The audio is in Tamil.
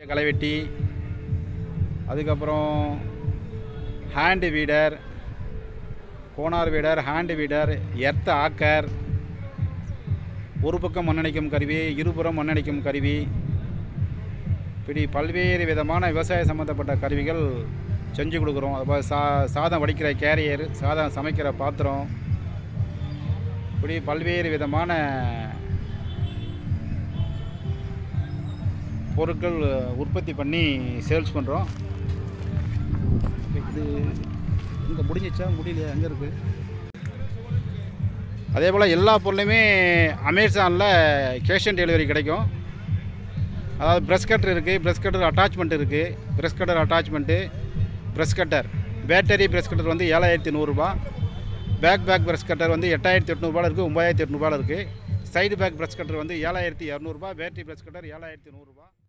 களைவெட்டி, அதுக்கப்புறம் hand weeder, cono weeder, hand weeder, earth auger, ஒரு பக்கம் மண்ணடிக்கும் கருவி, இருபுறம் மண்ணடிக்கும் கருவி, இப்படி பல்வேறு விதமான விவசாய சம்மந்தப்பட்ட கருவிகள் செஞ்சு கொடுக்குறோம். அதுபோல் சாதம் வடிக்கிற கேரியர், சாதம் சமைக்கிற பாத்திரம், இப்படி பல்வேறு விதமான பொருட்கள் உற்பத்தி பண்ணி சேல்ஸ் பண்ணுறோம். இது இங்கே முடிஞ்சிச்சா முடியலையா, எங்கே இருக்குது? அதே போல் எல்லா பொருளுமே அமேசானில் கேஷ் ஆன் டெலிவரி கிடைக்கும். அதாவது ப்ரெஷ் கட்டர் இருக்குது, ப்ரெஷ் கட்டர் அட்டாச்மெண்ட் இருக்குது, brush cutter attachment, brush cutter battery brush cutter வந்து 7100 ரூபா, பேக் ப்ரெஷ் கட்டர் வந்து 8800 இருக்குது, 9800 இருக்குது, சைடு பேக் ப்ரெஷ் கட்டர் வந்து 7200 ரூபா, பேட்டரி ப்ரெஷ் கட்டர் 7100 ரூபா.